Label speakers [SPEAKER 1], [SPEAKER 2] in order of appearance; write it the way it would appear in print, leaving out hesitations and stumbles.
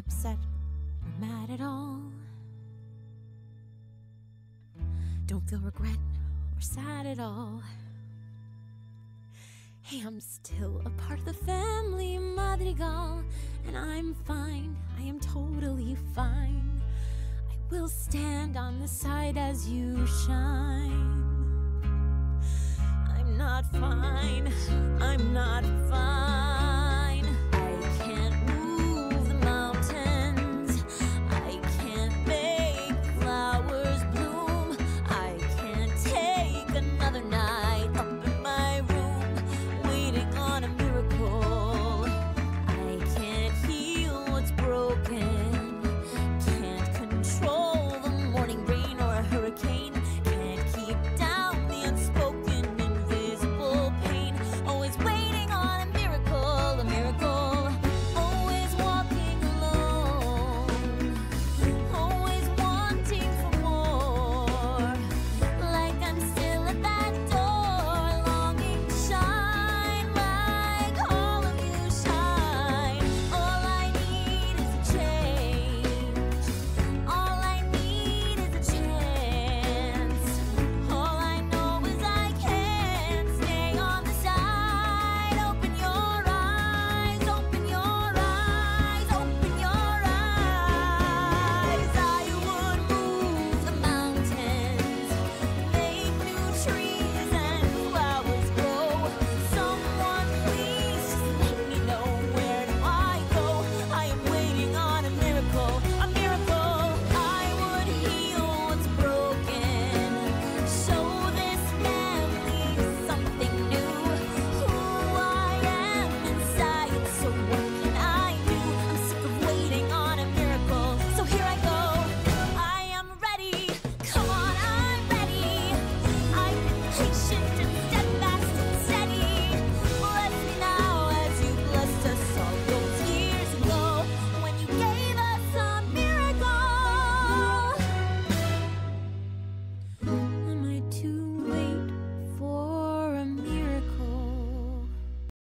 [SPEAKER 1] upset or mad at all. Don't feel regret or sad at all. Hey, I'm still a part of the family Madrigal, and I'm fine, I am totally fine. I will stand on the side as you shine. I'm not fine, I'm not